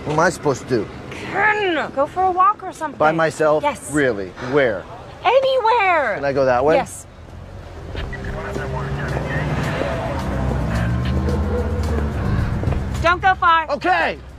What am I supposed to do? Ken, go for a walk or something. By myself? Yes. Really? Where? Anywhere. Can I go that way? Yes. Don't go far. Okay.